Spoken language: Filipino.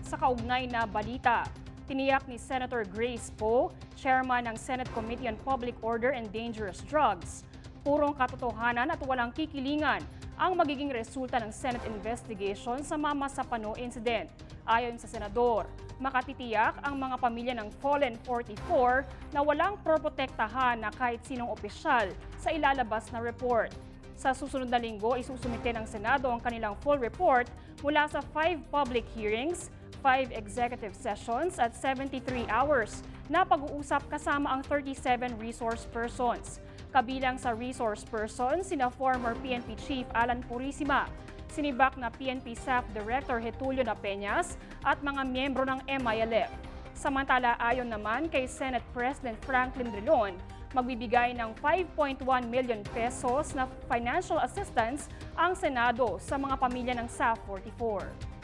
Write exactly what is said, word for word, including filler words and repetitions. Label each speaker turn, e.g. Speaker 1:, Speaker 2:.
Speaker 1: sa kaugnay na balita. Tiniyak ni Senator Grace Poe, chairman ng Senate Committee on Public Order and Dangerous Drugs, purong katotohanan at walang kikilingan ang magiging resulta ng Senate investigation sa Mama Sapano incident. Ayon sa senador, makatitiyak ang mga pamilya ng Fallen forty-four na walang proprotektahan na kahit sinong opisyal sa ilalabas na report. Sa susunod na linggo, isusumite ng Senado ang kanilang full report mula sa five public hearings, five executive sessions at seventy-three hours na pag-uusap kasama ang thirty-seven resource persons. Kabilang sa resource persons, sina former P N P Chief Alan Purisima, sinibak na P N P S A F Director Getulio Napeñas at mga miyembro ng M I L F. Samantala, ayon naman kay Senate President Franklin Drilon, magbibigay ng five point one million pesos na financial assistance ang Senado sa mga pamilya ng S A F forty-four.